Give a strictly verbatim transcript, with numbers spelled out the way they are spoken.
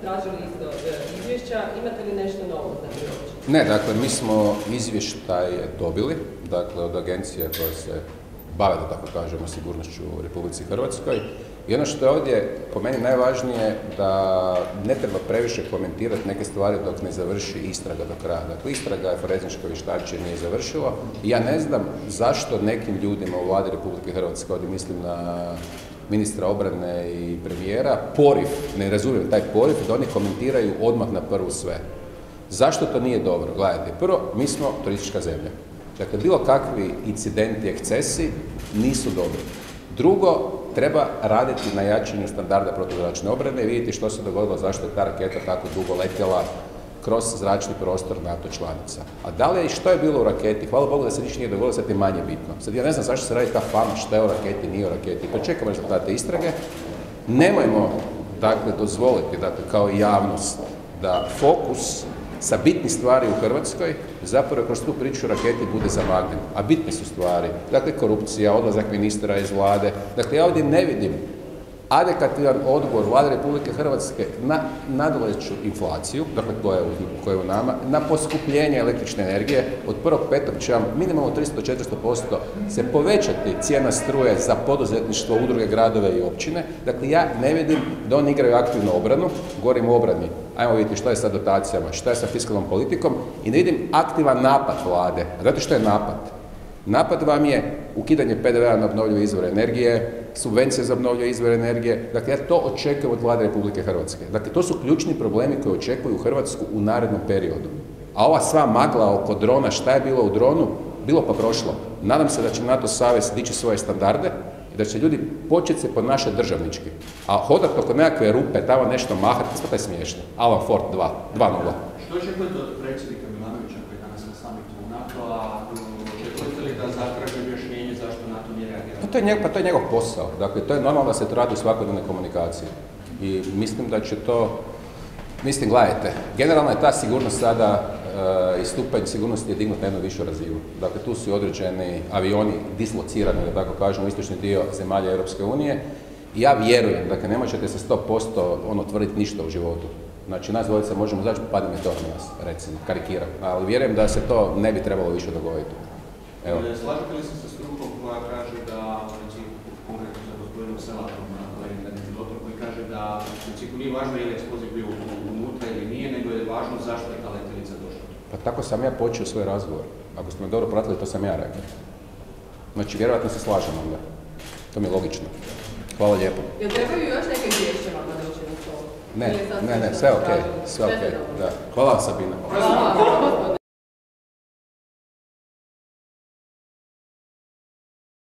tražili isto izvješća, imate li nešto novo za priopćiti? Ne, dakle, mi smo izvještaj dobili, dakle, od agencije koje se bave, da tako kažemo, sigurnošću u Republici Hrvatskoj. I ono što je ovdje po meni najvažnije, da ne treba previše komentirati neke stvari dok ne završi istraga do kraja. Dakle, istraga je forenzičko vještačenje nije završilo i ja ne znam zašto nekim ljudima u Vladi Republike Hrvatske, ovdje mislim na ministra obrane i premijera, poriv, ne razumijem taj poriv, da oni komentiraju odmah na prvu sve. Zašto to nije dobro? Gledajte, prvo, mi smo turistička zemlja. Dakle, bilo kakvi incidenti, ekscesi nisu dobri. Drugo, treba raditi na jačanju standarda protuzračne obrane i vidjeti što se dogodilo, zašto je ta raketa tako dugo letjela kroz zračni prostor NATO članica. A da li je i što je bilo u raketi? Hvala Bogu da se ništa nije dogodilo, sad je manje bitno. Sad ja ne znam zašto se radi ta fama, što je u raketi, nije u raketi. Pa čekamo rezultate istrage. Nemojmo, dakle, dozvoliti, dakle, kao javnost, da fokus sa bitnih stvari u Hrvatskoj zapravo kroz tu priču raketi bude zamagljen. A bitne su stvari. Dakle, korupcija, odlazak ministra iz vlade. Dakle, ja ovdje ne vidim adekvatan odgovor Vlade Republike Hrvatske na nadolazeću inflaciju, dakle koja je u nama, na poskupljenje električne energije. Od prvog petog će vam minimalno tristo do četiristo posto se povećati cijena struje za poduzetništvo, udruge, gradove i općine. Dakle, ja ne vidim da oni igraju aktivnu obranu, govorim o obrani. Ajmo vidjeti što je sa dotacijama, što je sa fiskalnom politikom i ne vidim aktivan napad vlade. A znate što je napad? Napad vam je ukidanje P D V-a na obnovljive izvore energije, subvencije za obnovljive izvore energije. Dakle, ja to očekujem od Vlade Republike Hrvatske. Dakle, to su ključni problemi koji očekuju Hrvatsku u narednom periodu. A ova sva magla oko drona, šta je bilo u dronu, bilo pa prošlo. Nadam se da će NATO savez dići svoje standarde i da će ljudi početi se ponašati državnički. A hodati oko nekakve rupe, tamo nešto mahat, sve je smiješno. Alan Ford dva, dva nula. Što očekujete od predsjednika Milanovića koji je danas na samitu NATO-a? Očekujete li da zatraži objašnjenje zašto NATO nije reagirao? Pa to je njegov, pa to je njegov posao. Dakle, to je normalno da se to radi u svakodnevnoj komunikaciji. I mislim da će to, mislim, gledajte, generalno je ta sigurnost sada uh, i stupanj sigurnosti je dignut na jednu višu razinu. Dakle, tu su određeni avioni dislocirani, da tako kažemo, u istočni dio zemalja Europske unije. I ja vjerujem, dakle, ne možete se sto posto ono tvrditi ništa u životu. Znači, nas dvojica možemo zaći, padne meteor na nas, recimo, karikiram. Ali vjerujem da se to ne bi trebalo više dogoditi. Evo. Slažete li se sa strukom koja kaže da, recimo, konkretno sa gospodinom Selatom, koji kaže da u principu nije važno je li eksploziv bio unutra ili nije, nego je važno zašto je ta letjelica došla. Pa tako sam ja počeo svoj razgovor. Ako ste me dobro pratili, to sam ja rekao. Znači, vjerojatno se slažemo onda. To mi je logično. Hvala lijepo. Jel trebaju još neke izvješće vama doći na to? Ne, ne, ne, sve ok, sve ok. Da. Hvala vam, Sabina. Hvala.